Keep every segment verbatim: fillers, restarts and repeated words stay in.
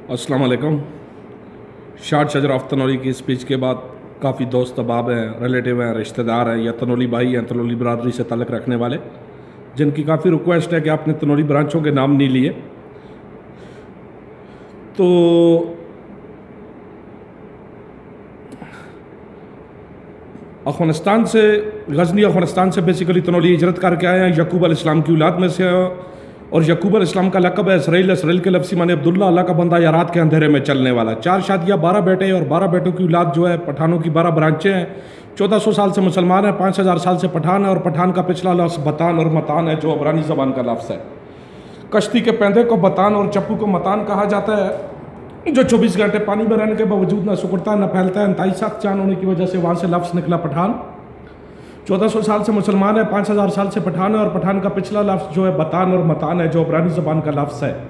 अस्सलाम वालेकुम। शार्ट शजर ऑफ तनोली की स्पीच के बाद काफ़ी दोस्त अहबाब हैं, रिलेटिव हैं, रिश्तेदार हैं या तनोली भाई हैं, तनोली बरादरी से ताल्लुक़ रखने वाले, जिनकी काफ़ी रिक्वेस्ट है कि आपने तनोली ब्रांचों के नाम नहीं लिए। तो अफ़गानिस्तान से, गज़नी अफ़गानिस्तान से बेसिकली तनोली हिजरत करके आए हैं। यकूब अलैहिस्सलाम की औलाद में से, और यकूब अलैहिस्सलाम का लक़ब है इसराइल। इसराइल के लफ्ज़ी माने अब्दुल्ला, अल्लाह का बंदा या रात के अंधेरे में चलने वाला। चार शादियाँ, बारह बेटे और बारह बेटों की औलाद जो है। पठानों की बारह ब्रांचें हैं। चौदह सौ साल से मुसलमान है, पाँच हज़ार साल से पठान है, और पठान का पिछला लफ्ज़ बतान और मतान है, जो अबरानी ज़बान का लफ्ज़ है। कश्ती के पैंदे को बतान और चप्पू को मतान कहा जाता है, जो चौबीस घंटे पानी में रहने के बावजूद ना सिकुड़ता है न फैलता है। इंतहाई सख्त चांद होने की वजह से वहाँ से लफ्ज़ निकला पठान। चौदह सौ साल से मुसलमान है, पाँच हज़ार साल से पठान है, और पठान का पिछला लफ्ज़ जो है बतान और मतान है, जो अबरानी ज़बान का लफ्ज़ है।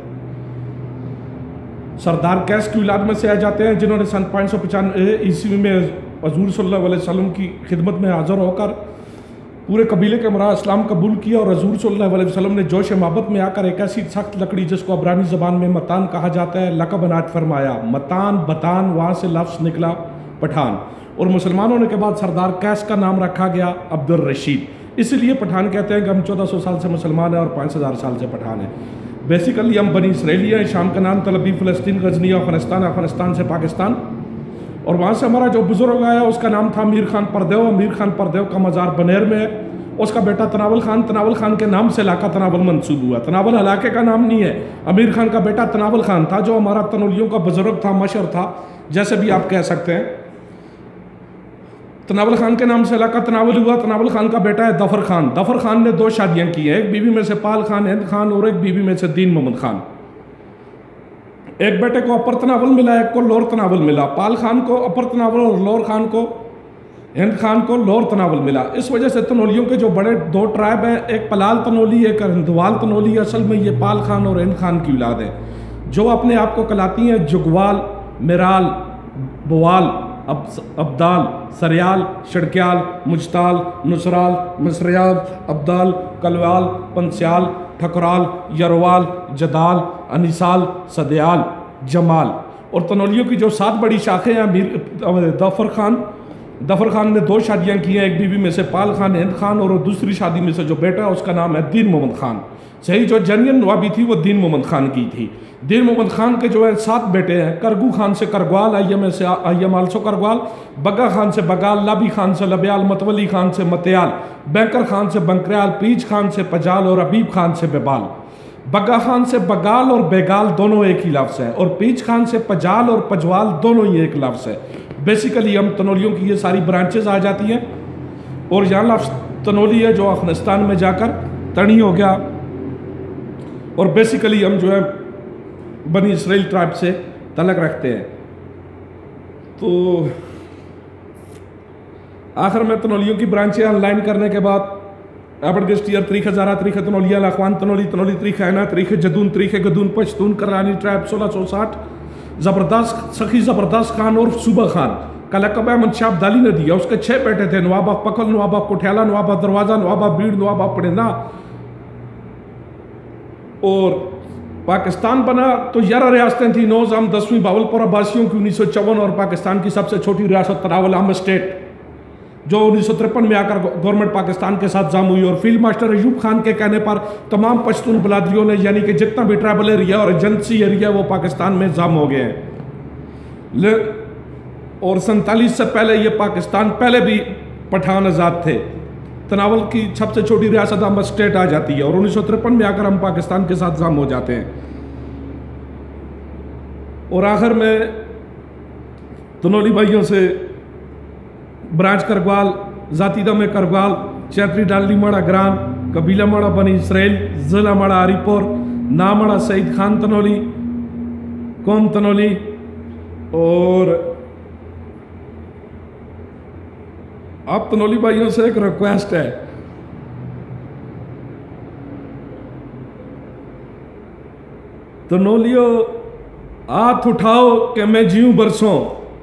सरदार कैस की औलाद में से आ जाते हैं, जिन्होंने सन पाँच सौ पचानवे ईस्वी में हज़ूर सल्लल्लाहु अलैहि वसल्लम की खिदमत में हाज़िर होकर पूरे कबीले के मरा इस्लाम कबूल किया। और हज़ूर सल्लल्लाहु अलैहि वसल्लम ने जोश मोहब्बत में आकर एक ऐसी सख्त लकड़ी, जिसको अबरानी ज़बान में मतान कहा जाता है, लक़ब अनायत फरमाया। मतान, बतान, वहाँ से लफ्ज़ निकला पठान। और मुसलमान होने के बाद सरदार कैस का नाम रखा गया अब्दुल रशीद। इसलिए पठान कहते हैं कि हम चौदह सौ साल से मुसलमान हैं और पाँच हज़ार साल से पठान हैं। बेसिकली हम बनी इसराइली हैं। शाम का नाम तलबी, फ़लस्तीन, गज़नी, अफ़गानिस्तान, अफ़गानिस्तान से पाकिस्तान। और वहाँ से हमारा जो बुज़ुर्ग आया उसका नाम था अमीर खान परदेव। अमीर खान परदेव का मज़ार बनेर में है। उसका बेटा तनावल खान, तनावल खान के नाम से इलाका तनावल मंसूब हुआ। तनावल इलाके का नाम नहीं है। अमीर खान का बेटा तनावल खान था, जो हमारा तनोलियों का बुज़ुर्ग था, मशर था, जैसे भी आप कह सकते हैं। तनावल खान के नाम से इलाका तनावल हुआ। तनावल खान का बेटा है दफर खान। दफर खान ने दो शादियां की हैं, एक बीवी में से पाल खान हिंद खान, और एक बीवी में से दीन मोहम्मद खान। एक बेटे को अपर तनावल मिला, एक को लोअर तनावल मिला। पाल खान को अपर तनावल और लोअर खान को, हिंद खान को लोअर तनावल मिला। इस वजह से तनोलियों के जो बड़े दो ट्राइब हैं, एक पलाल तनोली, एक हिंदवाल तनोली। असल में ये पाल खान और हिंद खान की औलाद है, जो अपने आप को कहलाती हैं जुगवाल, मिराल, बोवाल, अब अब्दाल, सरयाल, शड़क्याल, मुजताल, नुसराल, मिसरियाल, अब्दाल, कलवाल, पंस्याल, ठकुराल, यरवाल, जदाल, अनिसाल, सदयाल, जमाल। और तनोलियों की जो सात बड़ी शाखें हैं, अमीर दफर खान दफर खान ने दो शादियां की हैं, एक बीवी में से पाल खान हिंद खान, और दूसरी शादी में से जो बेटा है उसका नाम है दीन मोहम्मद खान। सही जो जनियन नवाबी थी वो दीन मोहम्मद खान की थी। दीन मोहम्मद खान के जो है सात बेटे हैं। करगू खान से करगवाल, अय्यम से अय्यम आलसो करगवाल, बग्गा खान से बगाल, लाबी खान से लब्याल, मतवली खान से मतयाल, बैंकर खान से बंकरयाल, पीच खान से पजाल, और अबीब खान से बेबाल। बग्गा खान से बगाल और बेगाल दोनों एक ही लफ्ज़ है, और पीच खान से पजाल और पजवाल दोनों ही एक लफ्ज़ है। बेसिकली हम तनोलियों की ये सारी ब्रांचेज आ जाती हैं। और यहाँ लफ्ज़ तनोली है, जो अफ़गानिस्तान में जाकर तनी हो गया। और बेसिकली हम जो है बनी इसराइल ट्राइब से तलक रखते हैं। तो आखिर में तनोलियों की ब्रांचें ऑनलाइन करने के बाद एबडगस्टियर तरीक़ हज़ारा, तरीक़ तनोलिया, लाखवान तनोली, तनोली तरीक़ हैना, तरीक़ जदून, तरीक़ गदून, पश्तून, करानी ट्राइब, सोलह सौ साठ, ज़बरदस्त सखी ज़बरदस्त खान और सूबा खान का लक़ब है मनशाब दाली ने दिया। उसके छः बेटे थे, नवाबा पखल, नवाबा कुठियाला, नवाबा दरवाज़ा, नवाबा बीड़, नवाबा पड़ेंदा। और पाकिस्तान बना तो ग्यारह रियासतें थी। नौ जाम दसवीं बावलपुर अब्बासियों की उन्नीस सौ चौवन, और पाकिस्तान की सबसे छोटी रियासत तनावल अहमद स्टेट, जो उन्नीस सौ तिरपन में आकर गवर्नमेंट पाकिस्तान के साथ जाम हुई। और फील्ड मास्टर अयूब खान के कहने पर तमाम पश्तून बलादियों ने, यानी कि जितना भी ट्राइबल एरिया और एजेंसी एरिया, वो पाकिस्तान में जाम हो गए हैं। और सैंतालीस से पहले ये पाकिस्तान, पहले भी पठान आज़ाद थे। तनावल की सबसे छोटी रियासत अहमद स्टेट आ जाती है, और उन्नीस सौ तिरपन में आकर हम पाकिस्तान के साथ जाम हो जाते हैं। और आखिर में तनोली भाइयों से ब्रांच करगवाल, जातीदा में करगवाल, चैत्री डाली मड़ा ग्राम, कबीला मड़ा बनी इसराइल, ज़िला मड़ा आरिपुर, नाम मड़ा सईद खान तनोली, कौम तनोली। और आप तनोली भाइयों से एक रिक्वेस्ट है, तनोलियो हाथ उठाओ कि मैं जीऊं बरसों।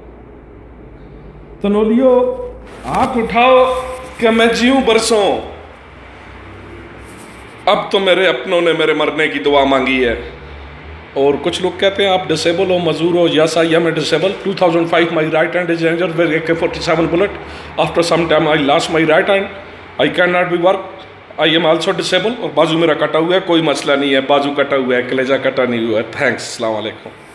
तनोलियो हाथ उठाओ कि मैं जीऊं बरसों। अब तो मेरे अपनों ने मेरे मरने की दुआ मांगी है। और कुछ लोग कहते हैं आप डिसेबल हो, मजूर हो। Yes I am a disable. Two thousand five my right hand is injured with a K forty seven bullet. After some time I lost my right hand, I can not be work, I am also disable. और बाजू मेरा कटा हुआ है, कोई मसला नहीं है, बाजू कटा हुआ है, कलेजा कटा नहीं हुआ है। थैंक्स, अस्सलाम वालेकुम।